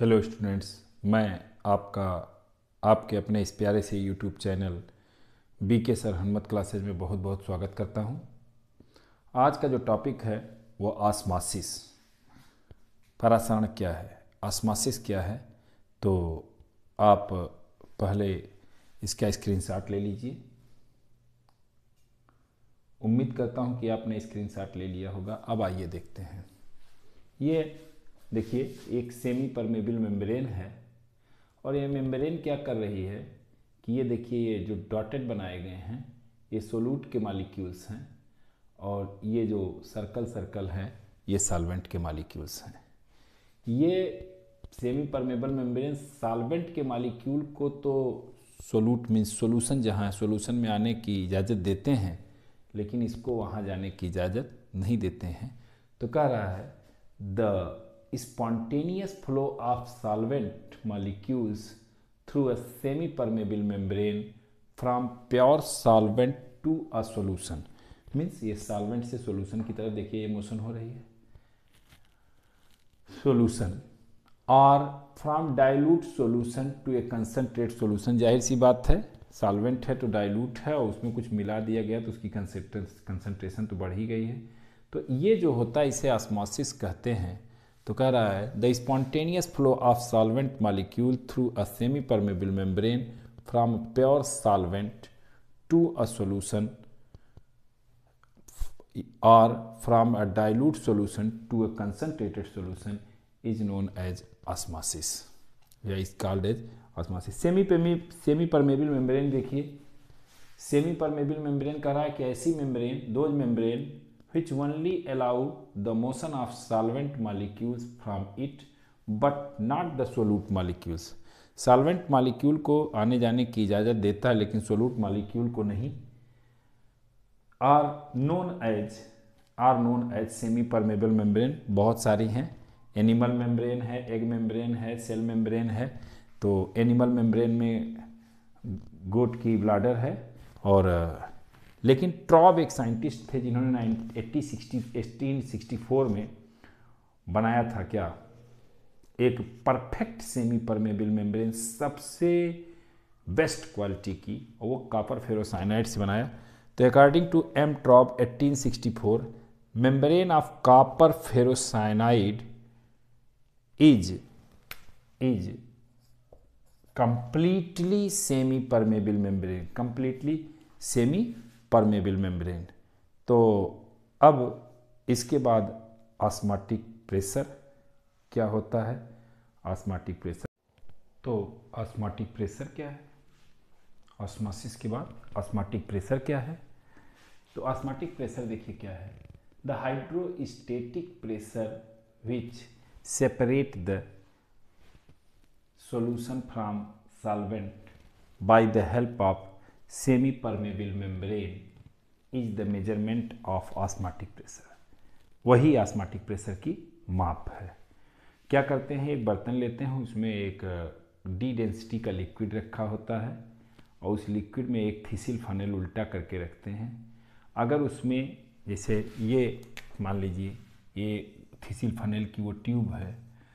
Hello students, मैं आपके अपने इस प्यारे से YouTube channel BK sir Hanumat classes में बहुत बहुत स्वागत करता हूं। आज का जो टॉपिक है वो ऑस्मोसिस। परासरण क्या है, ऑस्मोसिस क्या है, तो आप पहले इसका स्क्रीनशॉट ले लीजिए। उम्मीद करता हूं कि आपने स्क्रीनशॉट ले लिया होगा। अब आइए देखते हैं। ये देखिए, एक सेमी परमेबल मेम्ब्रेन है और ये मेम्ब्रेन क्या कर रही है कि ये देखिए, ये जो डॉटेड बनाए गए हैं ये सोलूट के मॉलिक्यूल्स हैं और ये जो सर्कल सर्कल हैं ये सॉल्वेंट के मॉलिक्यूल्स हैं। ये सेमी परमेबल मेम्ब्रेन सॉल्वेंट के मॉलिक्यूल को तो सोलूट मीन्स सोल्यूशन, जहाँ है सोल्यूशन में आने की इजाज़त देते हैं, लेकिन इसको वहाँ जाने की इजाज़त नहीं देते हैं। तो कह रहा है the spontaneous flow of solvent molecules through a semi-permeable membrane from pure solvent to a solution। Means ये सॉल्वेंट से सॉल्यूशन की तरफ देखिए, ये मोशन हो रही है सॉल्यूशन, और from dilute solution to a concentrate solution. जाहिर सी बात है, सॉल्वेंट है तो डाइल्यूट है और उसमें कुछ मिला दिया गया तो उसकी कंसनट्रेशन तो बढ़ ही गई है। तो ये जो होता है इसे ऑस्मोसिस कहते हैं। तो कह रहा है the spontaneous flow of solvent molecule through a semi permeable membrane from pure solvent to a solution or from a dilute solution to a concentrated solution is known as osmosis या is called as osmosis। Semi permeable membrane देखिए, semi permeable membrane कह रहा है कि ऐसी membrane, those membrane which only allow the motion of solvent molecules from it but not the solute molecules। Solvent molecule को आने जाने की इजाज़त देता है लेकिन सोलूट मॉलिक्यूल को नहीं। Are known as semi permeable membrane बहुत सारी हैं। एनिमल मेम्ब्रेन है, एग मेम्ब्रेन है, सेल मेम्ब्रेन है। तो एनिमल मेम्ब्रेन में गोट की ब्लाडर है और लेकिन ट्रॉब एक साइंटिस्ट थे जिन्होंने 1864 में बनाया था क्या, एक परफेक्ट सेमी परमेबल मेम्ब्रेन, सबसे बेस्ट क्वालिटी की, और वो कॉपर फेरोसाइनाइड से बनाया। तो according to M Traube 1864, membrane of copper ferrocyanide is completely semi permeable membrane, completely semi permeable membrane. तो अब इसके बाद ऑस्मोटिक प्रेशर क्या होता है, ऑस्मोटिक प्रेशर। तो ऑस्मोटिक प्रेशर क्या है, ऑस्मोसिस के बाद ऑस्मोटिक प्रेशर क्या है। तो ऑस्मोटिक प्रेशर देखिए क्या है, the hydrostatic pressure which separate the solution from solvent by the help of semi permeable membrane is the measurement of osmotic pressure। वही ऑस्मोटिक प्रेशर की माप है। क्या करते हैं, एक बर्तन लेते हैं, उसमें एक डी डेंसिटी का लिक्विड रखा होता है और उस लिक्विड में एक थिसिल फनेल उल्टा करके रखते हैं। अगर उसमें जैसे ये मान लीजिए ये थिसिल फनेल की वो ट्यूब है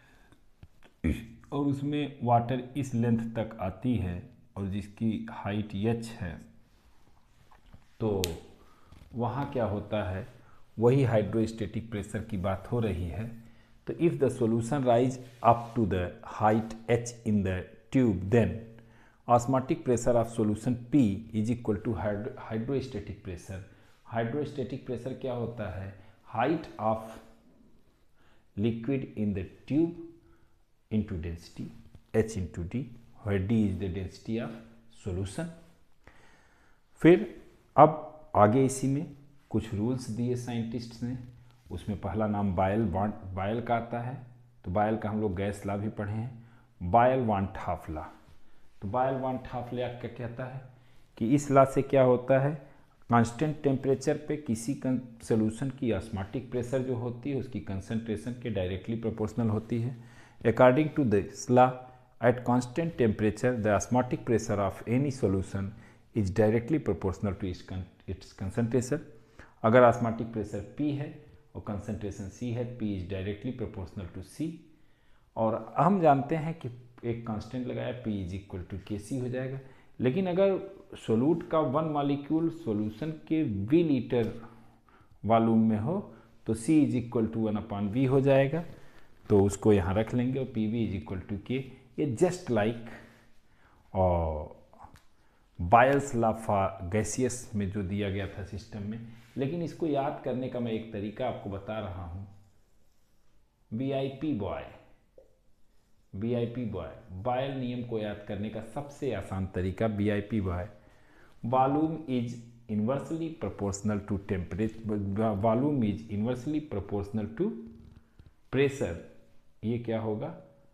और उसमें वाटर इस लेंथ तक आती है और जिसकी हाइट h है, तो वहाँ क्या होता है, वही हाइड्रोस्टेटिक प्रेशर की बात हो रही है। तो if the solution rise up to the height h in the tube, then osmotic pressure of solution P is equal to hydrostatic pressure. Hydrostatic pressure क्या होता है, height of liquid in the tube into density h into d, where d is the density of solution। फिर अब आगे इसी में कुछ rules दिए साइंटिस्ट्स ने। उसमें पहला नाम बायल का आता है। तो बायल का हम लोग गैस लॉ भी पढ़े हैं, बायल वांट हाफ लॉ। तो बायल वांट हाफ लॉ क्या कहता है कि इस लॉ से क्या होता है, कांस्टेंट टेम्परेचर पे किसी सोल्यूशन की ऑस्मोटिक प्रेशर जो होती है उसकी कंसनट्रेशन के डायरेक्टली प्रोपोर्शनल होती है। According to this law, at constant temperature, the osmotic pressure of any solution is directly proportional to its concentration। अगर ऑस्मोटिक प्रेशर P है और कंसनट्रेशन C है, P is directly proportional to C। और हम जानते हैं कि एक कांस्टेंट लगाया P is equal to KC हो जाएगा। लेकिन अगर सोलूट का 1 मॉलिक्यूल सॉल्यूशन के V लीटर वॉल्यूम में हो तो C is equal to 1/V हो जाएगा, तो उसको यहाँ रख लेंगे और PV is equal to K। ये जस्ट लाइक और बायल्स लॉ फॉर गैसियस में जो दिया गया था सिस्टम में। लेकिन इसको याद करने का मैं एक तरीका आपको बता रहा हूँ। VIP बॉय बायल नियम को याद करने का सबसे आसान तरीका VIP boy, volume is inversely proportional to temperature, volume is inversely proportional to pressure. ये क्या होगा,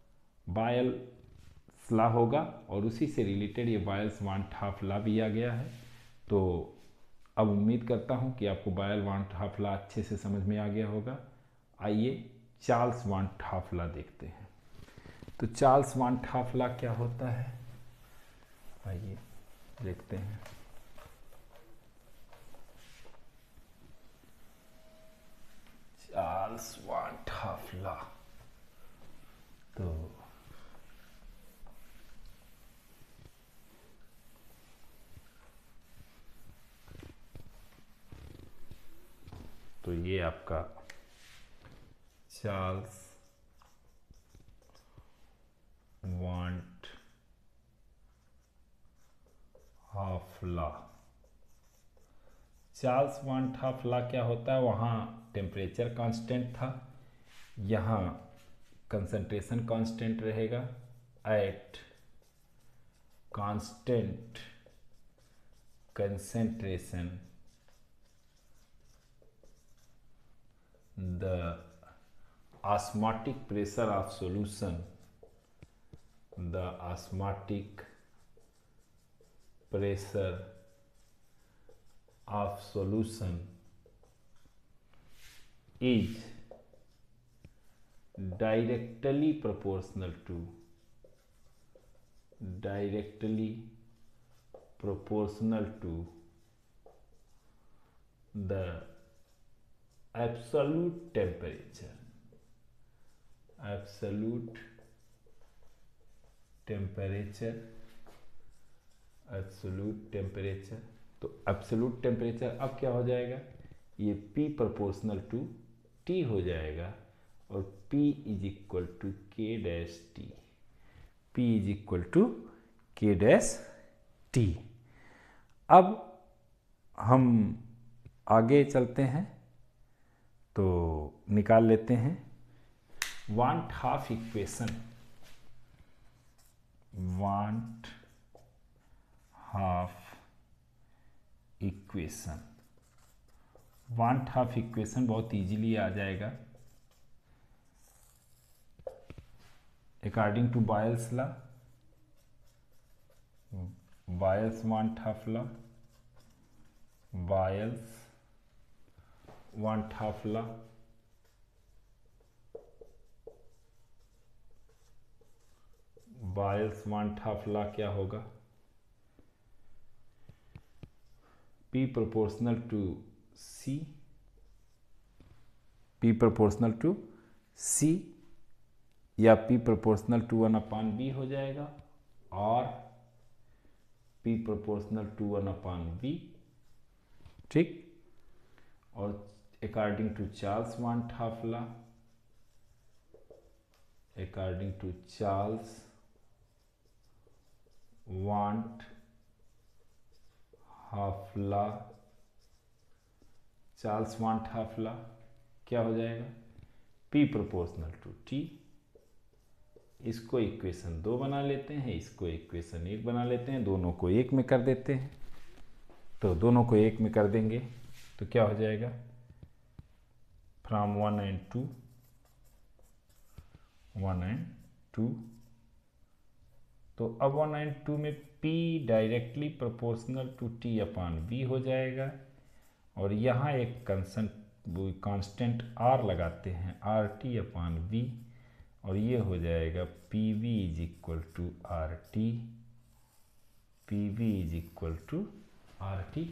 बायल्स लॉ होगा, और उसी से रिलेटेड ये बायल्स वांट हाफ लॉ भी आ गया है। तो अब उम्मीद करता हूँ कि आपको बायल वांट हाफ लॉ अच्छे से समझ में आ गया होगा। आइए चार्ल्स वांट हाफ लॉ देखते हैं। तो चार्ल्स वांट हाफ लॉ क्या होता है, आइए देखते हैं। चार्ल्स वांट हाफ लॉ, तो ये आपका Charles van't Hoff law. Charles van't Hoff law क्या होता है, वहाँ टेम्परेचर कांस्टेंट था, यहाँ कंसंट्रेशन कांस्टेंट रहेगा। At constant concentration the osmotic pressure of solution, the osmotic pressure of solution is directly proportional to the absolute temperature, तो absolute temperature अब क्या हो जाएगा, ये P प्रोपोर्शनल टू T हो जाएगा, और P is equal to K dash T, P is equal to K dash T। अब हम आगे चलते हैं, तो निकाल लेते हैं van't Hoff equation. Van't Hoff equation बहुत इजीली आ जाएगा according to Boyle's law. Boyle's van't Hoff law, Boyle's van't Hoff law, Boyle's van't Hoff law क्या होगा, P proportional to C, P proportional to C या P proportional to 1/V हो जाएगा, और P proportional to 1/V, ठीक। और according to Charles van't Hoff law, according to Charles van't Hoff law, Charles van't Hoff law क्या हो जाएगा, P proportional to T। इसको इक्वेशन 2 बना लेते हैं, इसको इक्वेशन 1 बना लेते हैं, दोनों को 1 में कर देते हैं। तो दोनों को 1 में कर देंगे तो क्या हो जाएगा, फ्रॉम 1 and 2, 1 and 2। तो अब 1 and 2 में P directly proportional to T/V हो जाएगा, और यहाँ एक कांस्टेंट R लगाते हैं, RT/V, और ये हो जाएगा PV is equal to RT, PV is equal to RT।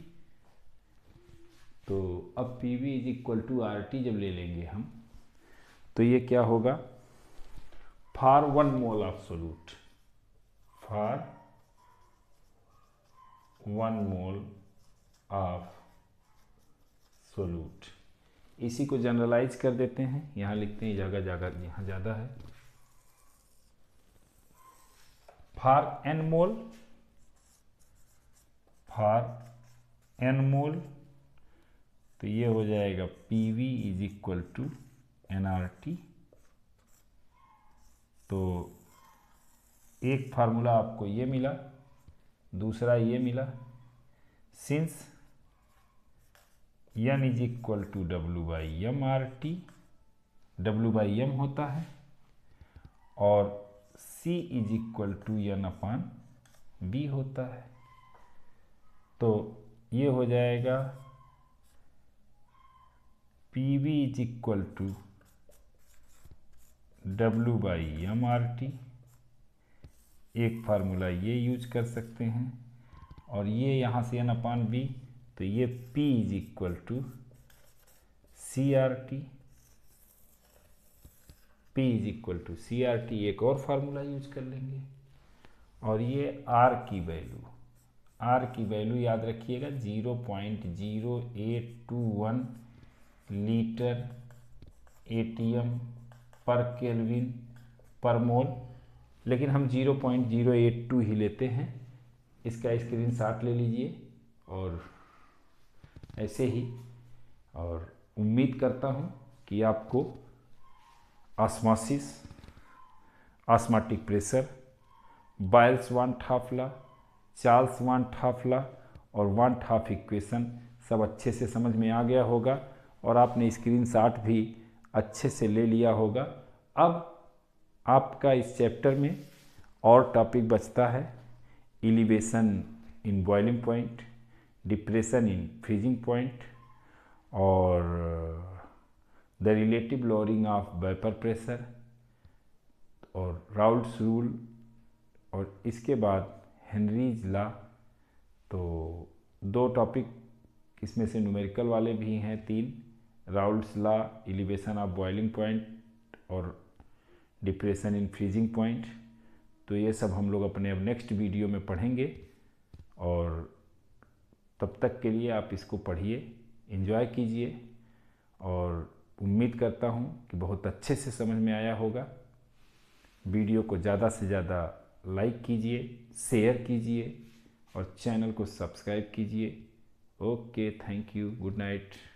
तो अब PV is equal to RT जब ले लेंगे हम, तो ये क्या होगा, for 1 mole of solute, for 1 mole of solute. इसी को जनरलाइज कर देते हैं, यहाँ लिखते हैं जगह जगह यहाँ ज़्यादा है। For n mole, for n mole तो ये हो जाएगा PV is equal to nRT। तो एक फार्मूला आपको ये मिला, दूसरा ये मिला, since n is equal to W/m/RT, W/m होता है, और C is equal to n/B होता है। तो ये हो जाएगा PV is equal to W/m/RT। एक फार्मूला ये यूज कर सकते हैं, और ये यहाँ से n/B, तो ये P is equal to CRT, P is equal to CRT। एक और फार्मूला यूज कर लेंगे, और ये R की वैल्यू याद रखिएगा 0.0821 लीटर ATM पर केल्विन पर मोल, लेकिन हम 0.082 ही लेते हैं। इसका स्क्रीनशॉट ले लीजिए और ऐसे ही, और उम्मीद करता हूँ कि आपको osmosis, osmotic pressure, Boyle's van't Hoff law, Charles van't Hoff law और वान-टॉप इक्वेशन सब अच्छे से समझ में आ गया होगा, और आपने स्क्रीनशॉट भी अच्छे से ले लिया होगा। अब आपका इस चैप्टर में और टॉपिक बचता है, elevation in boiling point, depression in freezing point, और the relative lowering of vapour pressure, और राउल्ट्स रूल, और इसके बाद हेनरीज लॉ। तो 2 टॉपिक इसमें से न्यूमेरिकल वाले भी हैं, 3, Raoult's law, elevation of boiling point और डिप्रेशन इन फ्रीजिंग पॉइंट। तो ये सब हम लोग अपने अब नेक्स्ट वीडियो में पढ़ेंगे, और तब तक के लिए आप इसको पढ़िए, एंजॉय कीजिए, और उम्मीद करता हूँ कि बहुत अच्छे से समझ में आया होगा। वीडियो को ज़्यादा से ज़्यादा लाइक कीजिए, शेयर कीजिए, और चैनल को सब्सक्राइब कीजिए। Okay, thank you, good night.